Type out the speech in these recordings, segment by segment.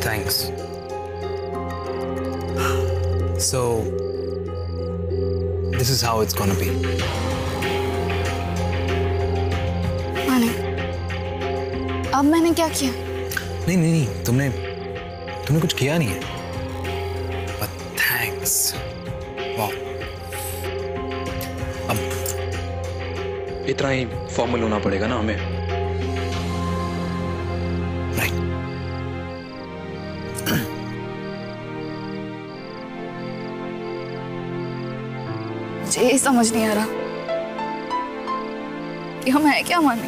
Thanks. So, this is how it's gonna be. Manik, अब मैंने क्या किया? नहीं, तुमने कुछ किया नहीं है। But thanks. Wow. अब इतना ही फॉर्मल होना पड़ेगा ना हमें। Right. मुझे ये समझ नहीं आ रहा कि हम है क्या मानिक।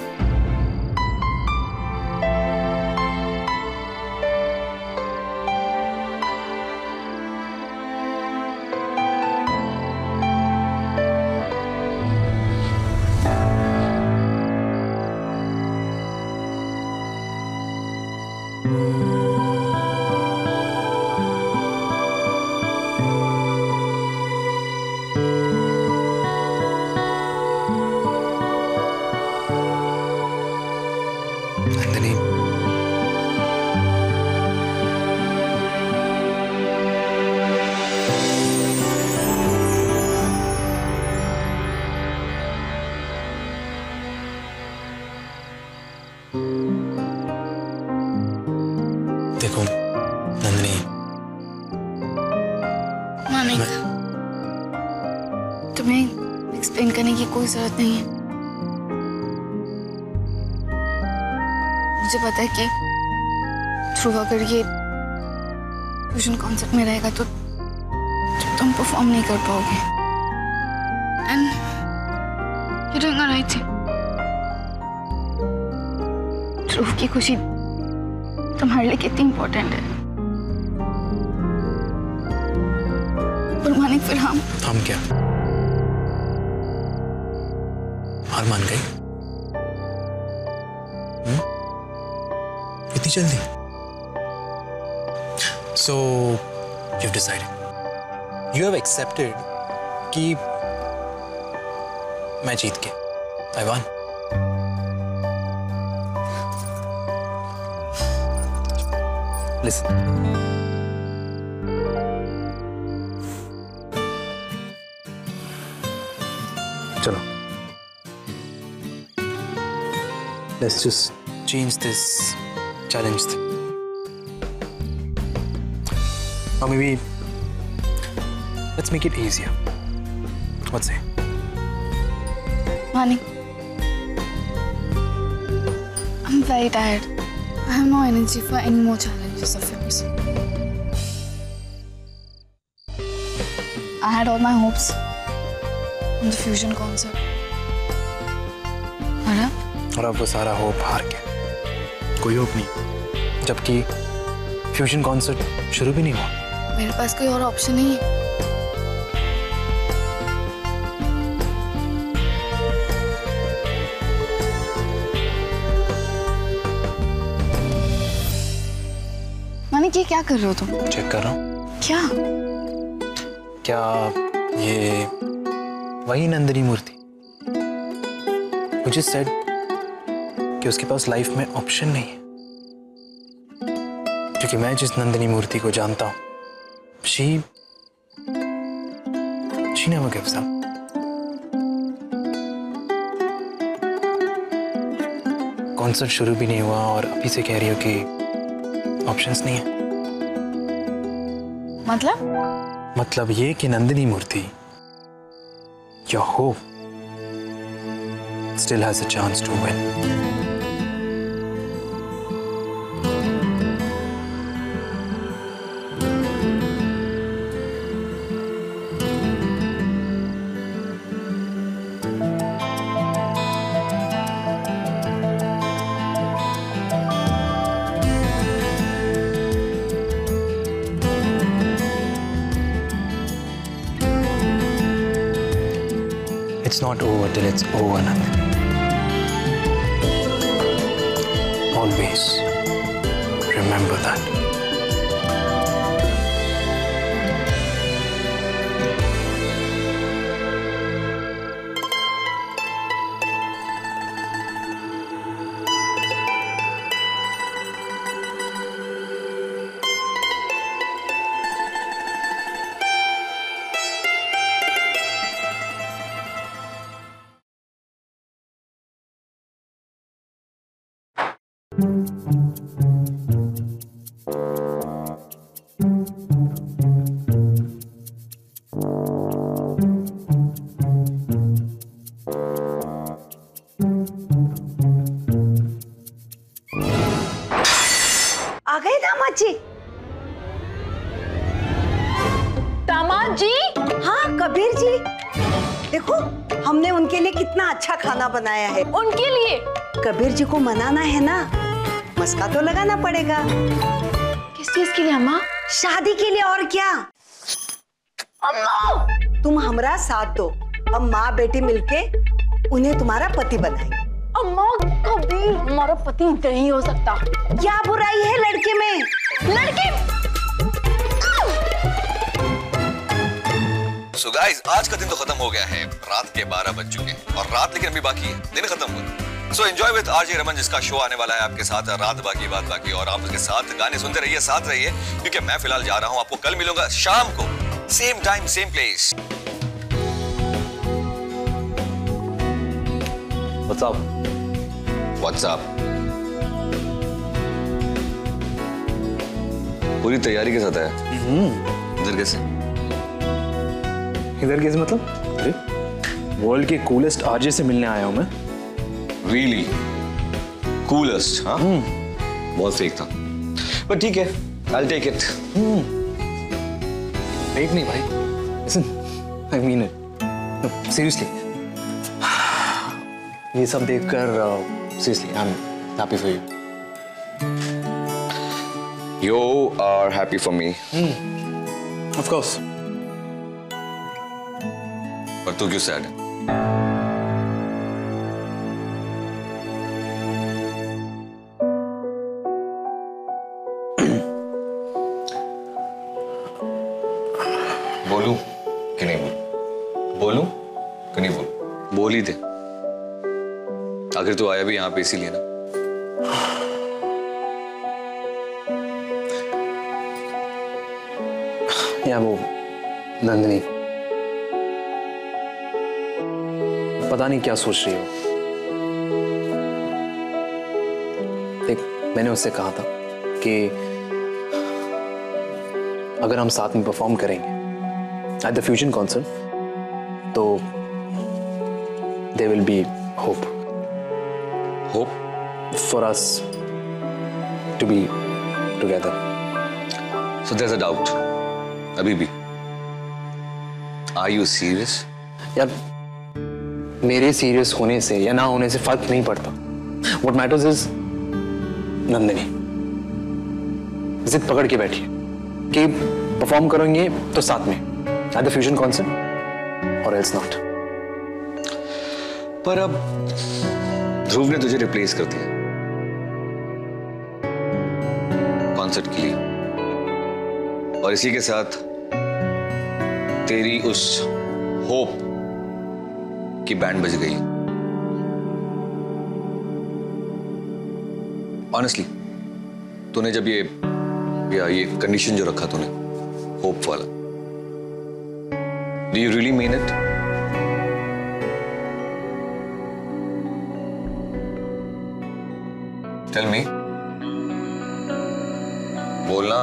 नंदिनी, देखो नंदिनी, मानिक, तुम्हें एक्सप्लेन करने की कोई जरूरत नहीं है। मुझे पता है कि ध्रुव अगर ये फ्यूजन कॉन्सेप्ट में रहेगा तो तुम परफॉर्म नहीं कर पाओगे। And you doing the right thing. Dhruv की खुशी तुम्हारे लिए कितनी इंपॉर्टेंट है। और मानिक, फिर हम क्या हार मान गई? इतनी जल्दी? So you've decided, you have accepted कि मैं जीत के I won. Listen. चलो, let's just change this challenge thing. Or maybe let's make it easier. What's it? Manik, I'm very tired. I have no energy for any more challenges of yours. I had all my hopes on the fusion concert. और अब वो सारा hope हार गया। कोई hope नहीं, जबकि fusion concert शुरू भी नहीं हुआ। मेरे पास कोई और ऑप्शन नहीं है। मानिक, ये क्या कर रहे हो तुम? चेक कर रहा हूँ। क्या ये वही नंदिनी मूर्ति मुझे सेड कि उसके पास लाइफ में ऑप्शन नहीं है, क्योंकि मैं जिस नंदिनी मूर्ति को जानता हूँ she never gives up. Concert शुरू भी नहीं हुआ और अभी से कह रही हो कि ऑप्शंस नहीं है। मतलब ये कि नंदिनी मूर्ति, your hope still has a chance to win. It's not over till it's over, Nandini. Always remember that. जी। दामाद जी। हाँ कबीर जी, देखो हमने उनके लिए कितना अच्छा खाना बनाया है। उनके लिए? कबीर जी को मनाना है ना, मस्का तो लगाना पड़ेगा। किस चीज के लिए अम्मा? शादी के लिए, और क्या। अम्मा तुम हमारा साथ दो, हम माँ बेटी मिलके उन्हें तुम्हारा पति बनाएंगे। अम्मा कबीर हमारा पति नहीं हो सकता। क्या बुराई है लड़के में? लड़के? So guys, आज का दिन तो खत्म हो गया है, रात के 12 बज चुके हैं और रात लेकिन अभी बाकी है, दिन खत्म हुआ। So enjoy with RJ Raman, जिसका शो आने वाला है आपके साथ, रात बाकी बात बाकी, और आप उसके साथ गाने सुनते रहिए, साथ रहिए, क्योंकि मैं फिलहाल जा रहा हूँ। आपको कल मिलूंगा शाम को, same time same place. What's up? What's up? पूरी तैयारी के साथ आया? इधर कैसे? इधर कैसे मतलब? अरे वर्ल्ड के कूलेस्ट आरजे से मिलने आया हूं मैं। Really? Coolest, हाँ? बहुत फेक था, पर ठीक है, I'll take it. फेक नहीं भाई, listen, I mean it. No, seriously. ये सब देखकर seriously, I'm happy for you. You are happy for me. Of course. पर तू क्यों सैड है? बोलूं कि नहीं बोलूं? बोलूं कि नहीं बोलूं? बोल ही दे, आखिर तू आया भी यहाँ पे इसीलिए ना। या वो नंदिनी पता नहीं क्या सोच रही हो। देख, मैंने उससे कहा था कि अगर हम साथ में परफॉर्म करेंगे एट द फ्यूजन कॉन्सर्ट तो there will be hope for us to be together. So there's a doubt. अभी भी? Are you serious? यार मेरे सीरियस होने से या ना होने से फर्क नहीं पड़ता। What matters is नंदिनी जिद पकड़ के बैठी है कि परफॉर्म करेंगे तो साथ में एट द फ्यूजन कॉन्सर्ट और एल्स नॉट। पर अब ध्रुव ने तुझे रिप्लेस कर दिया कॉन्सर्ट के लिए, और इसी के साथ तेरी उस होप की बैंड बज गई। ऑनेस्टली तूने जब ये कंडीशन जो रखा तूने होप वाला, do you really mean it? Tell me, बोलना।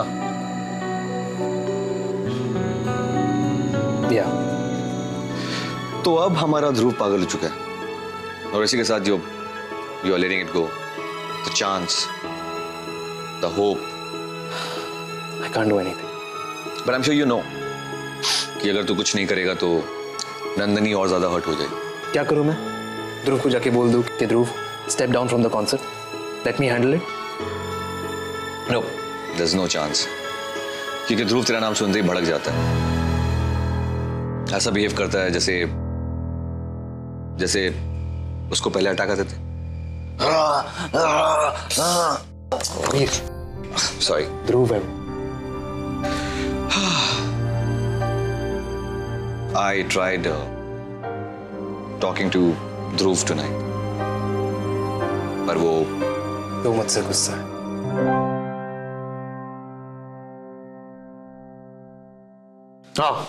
या तो अब हमारा ध्रुव पागल हो चुका है, और इसी के साथ जो you are letting it go, the chance, the hope. I can't do anything. But I am sure you know कि अगर तू कुछ नहीं करेगा तो नंदनी और ज्यादा हर्ट हो जाएगी। क्या करूं मैं? ध्रुव को जाके बोल दूं कि Dhruv step down from the concert, let me handle it? No, there is no chance, क्योंकि ध्रुव तेरा नाम सुनते ही भड़क जाता है, ऐसा बिहेव करता है जैसे उसको पहले अटैक आते थे। सॉरी, ध्रुव है। I tried talking to Dhruv tonight, पर वो मुझसे गुस्सा है। हाँ,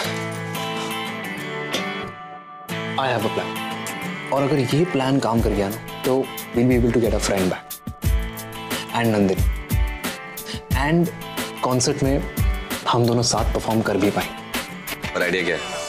I have a plan. और अगर ये प्लान काम कर गया ना तो we'll be able to get a friend back and Nandini, and concert में हम दोनों साथ परफॉर्म कर भी पाएंगे। पर आइडिया क्या है?